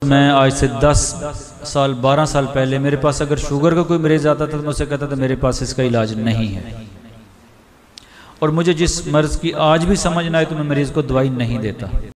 मैं आज से 10 साल 12 साल पहले मेरे पास अगर शुगर का कोई मरीज़ आता था तो मैं उससे कहता था मेरे पास इसका इलाज नहीं है, और मुझे जिस मर्ज़ की आज भी समझ ना आए तो मैं मरीज़ को दवाई नहीं देता।